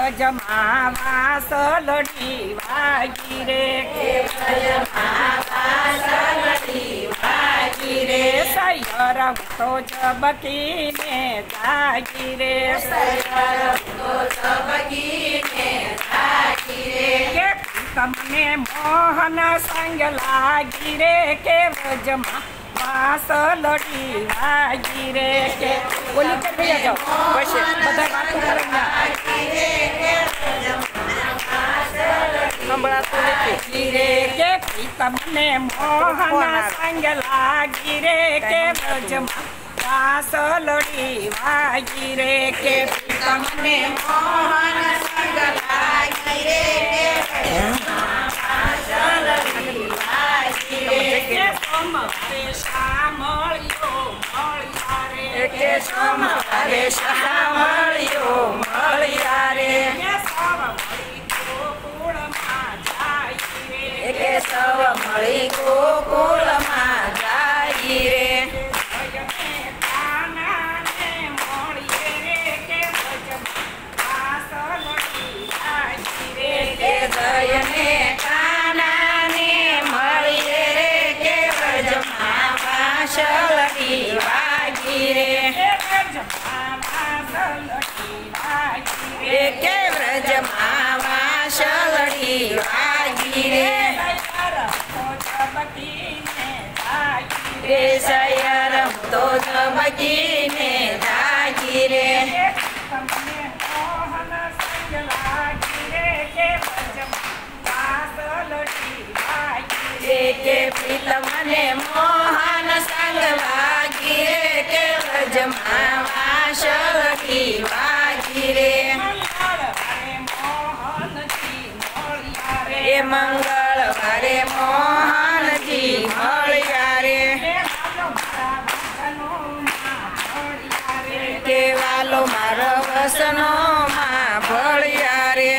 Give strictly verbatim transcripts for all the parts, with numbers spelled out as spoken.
વ્રજમાં વાસલડી વાગી રે કે વ્રજમાં વાસલડી વાગી રે સૈયર તો જબકીને જાગી રે સૈયર તો જબકીને જાગી રે કે તમને મોહન સંગ લાગી રે કે વ્રજમાં વાસલડી વાગી રે કે બોલી કે ભૈયા જાઓ પછી બધા વાતો કરે સંભળાતું નથી રે કે તમને મોહન સંગ લાગી રે કે વ્રજમાં વાસલડી વાગી રે કે તમને મોહન સંગ લાગી રે કે વાસલડી વાગી રે કે સોમવારે સાંભળ્યો મળ્યા રે કે સોમવારે સાંભળ્યો મળ્યા રે કે સૌ મળી ગોકુળમાં જાય રે કે સૌ મળી ગોકુળમાં જાય રે જયને કાનાને મળીએ રે કે વ્રજમાં વાસલડી વાગી રે કે વ્રજમાં વાસલડી વાગી રે રે સૈયર તો જબકીને જાગી રે કે પ્રીતમને મોહન સંગ લાગી રે કે વ્રજમાં વાસલડી વાગી રે એ મંગળવારે મોહનજી મળ્યા રે કે વાલો મારો વસનો માં ભળ્યા રે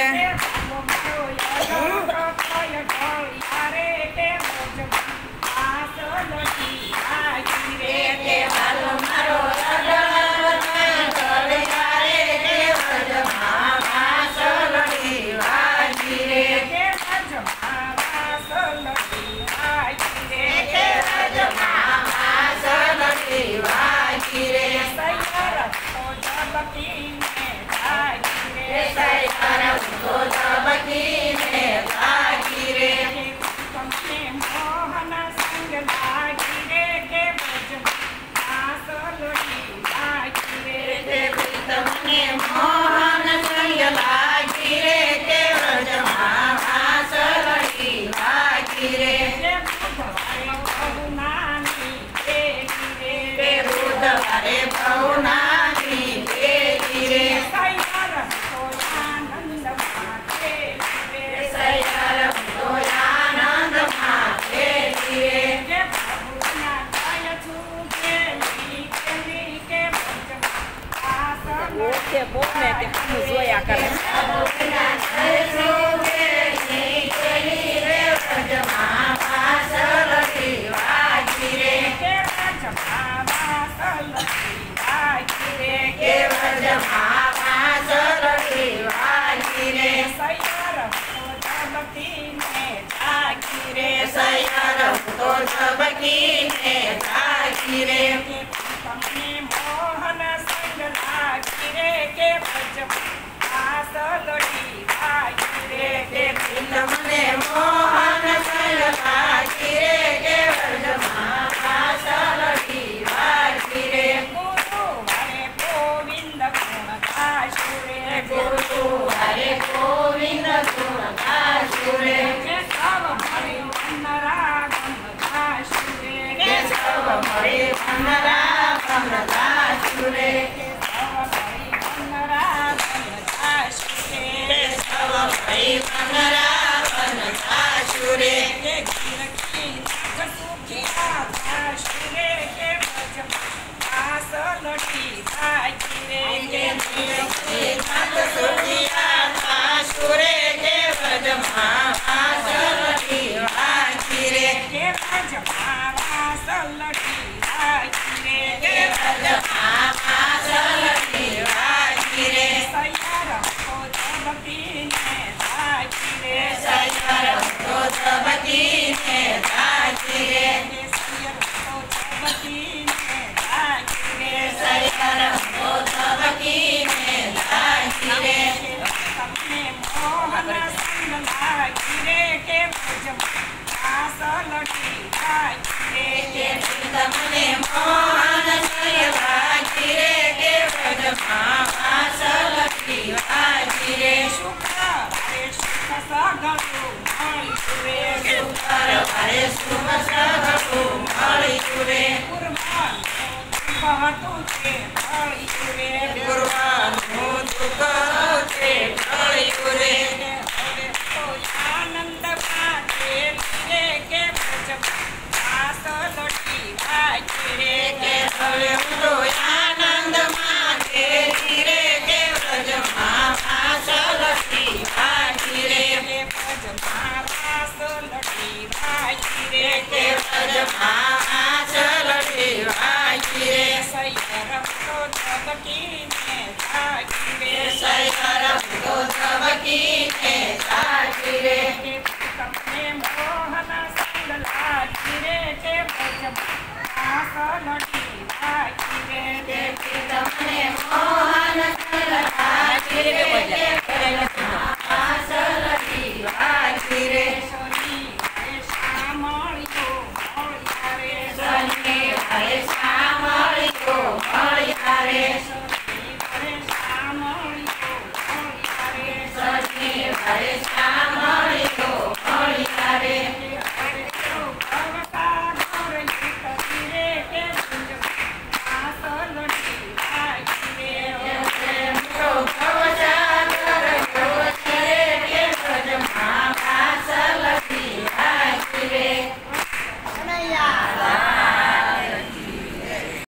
રંગો ધબકીને જાય રે તમને મોહન સંગ લાગી રે કે આસ લટી જાય રે કે તમને મોહન સંગ લાગી રે કે વ્રજમાં આસ લટી જાય રે શુક્રવારે શુભ સગળું મળ્યું રે શુક્રવારે શુભ સગળું મળ્યું રે પૂર્વાનું દુઃખ હતું તે મળ્યું રે પૂર્વાનું દુઃખ છે ટળ્યું રે હવે તો આનંદ માટે રે કે આસ લટી જાય રે કે હવે તો આનંદ માંગે રે કે વ્રજમાં આસ લટી જાય રે કે વ્રજમાં આસ લટી જાય રે કે વ્રજમાં આસ લટી જાય રે સૈયર તો ધબકીને જાગી રે સૈયર તો ધબકીને જાગી રે કે તમને મોહન સંગ લાગી રે કે વ્રજમાં આસ લટી